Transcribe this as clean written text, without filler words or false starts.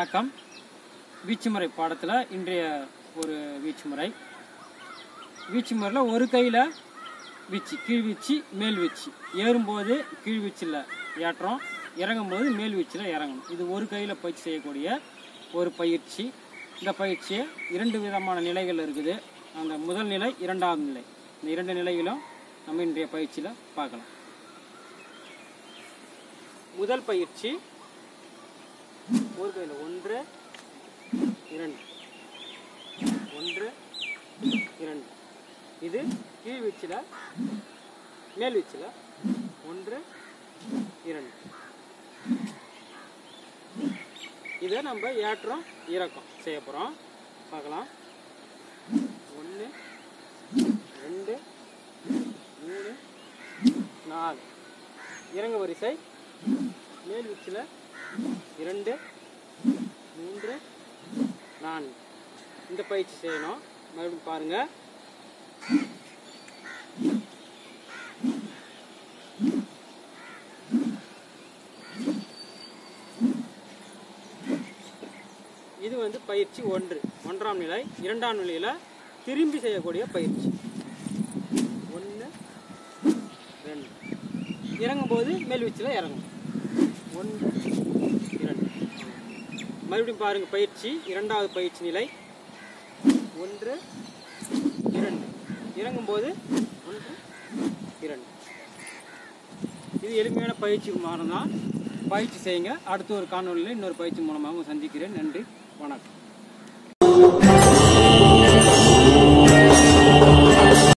வணக்கம். வீச்சுமுறை பாடத்தில் இன்றைய ஒரு வீச்சுமுறை. வீச்சுமுறையில் ஒரு கையில் வீச்சு, கீழ் வீச்சு, மேல் வீச்சு. ஏறும்போது கீழ் வீச்சில் ஏற்றம், இறங்கும்போது மேல் வீச்சில் இறங்கணும். இது ஒரு கையில் பயிற்சி செய்யக்கூடிய ஒரு பயிற்சி. இந்த பயிற்சியை 2 விதமான நிலைகள் இருக்குது. அந்த முதல் நிலை, 2ஆவது நிலை. இந்த 2 நிலைகளும் நம்ம இன்றைய பயிற்சியில் பார்க்கலாம். முதல் பயிற்சி ஒரு கையில் 1 2 1 2. இது கீழ் வீச்சில், மேல் வீச்சில் 1 2. இதை நம்ம ஏற்றம் இறக்கம் செய்ய போகிறோம். பார்க்கலாம். 1 2 3 4. இறங்க வரிசை மேல் வீச்சில் 2 3 4. இந்த பயிற்சி செய்யணும். மறுபடியும் பாருங்க. இது பயிற்சி 1ஆம் நிலை. 2ஆம் நிலையில் திரும்பி செய்யக்கூடிய பயிற்சி. 1 2. இறங்கும்போது மேல் வீச்சில் இறங்கும். 1 2. மறுபடியும் பாருங்க. பயிற்சி 2ஆவது பயிற்சி நிலை. 1 2. இறங்கும்போது 1 2. இது எளிமையான பயிற்சி மாறும் தான். பயிற்சி செய்யுங்க. அடுத்து ஒரு காணொலியில் இன்னொரு பயிற்சி மூலமாக சந்திக்கிறேன். நன்றி, வணக்கம்.